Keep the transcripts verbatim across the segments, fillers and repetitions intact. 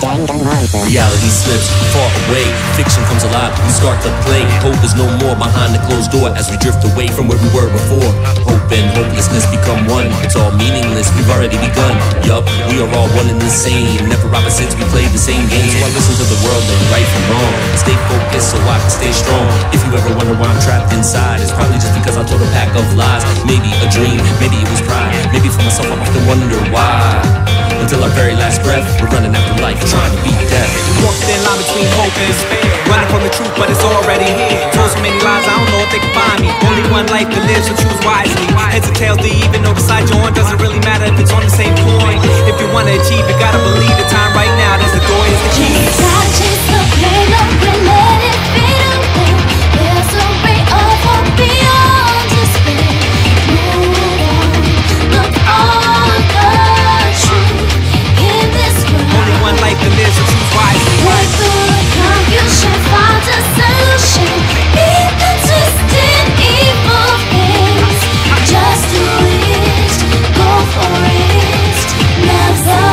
Danganronpa. Reality slips far away, fiction comes alive, we start to play. Hope is no more behind the closed door as we drift away from where we were before. Hope and hopelessness become one, it's all meaningless, we've already begun. Yup, we are all one and the same, never opposites, we play the same games. So I listen to the world and right from wrong, stay focused so I can stay strong. If you ever wonder why I'm trapped inside, it's probably just because I told a pack of lies. Maybe a dream, maybe it was pride, maybe for myself I often wonder why. Until our very last breath, we're running after life, trying to beat death. Walk the thin line between hope and despair, running from the truth, but it's already here. Told so many lies, I don't know if they can find me. Only one life to live, so choose wisely. Heads or tails, do you even know the side you're on? Doesn't really matter if it's on the same point. If you wanna achieve, you gotta believe the time right now. That's the door, is the key. Gotta chase the pain, don't let it fade away. There's a ray of hope beyond despair. Move on, look on the truth in this world. Only one life to live, so choose wisely. Break through the confusion, find a solution. Beat the twisted evil things. Just do it, go for it, never.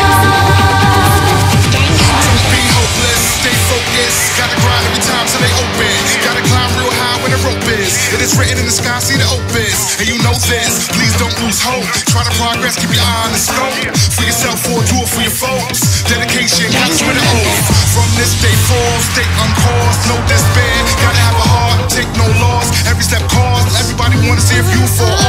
Don't be hopeless, stay focused. Gotta grind every time till they open. Gotta climb real high where the rope is. It is written in the sky, see the opens. And you know this, please don't lose hope. Try to progress, keep your eye on the scope. For yourself or do it for your folks. Dedication, gotta swim the oath. From this day forth, stay uncaused, no despair. Gotta have a heart, take no loss. Every step caused, everybody wanna see if you fall.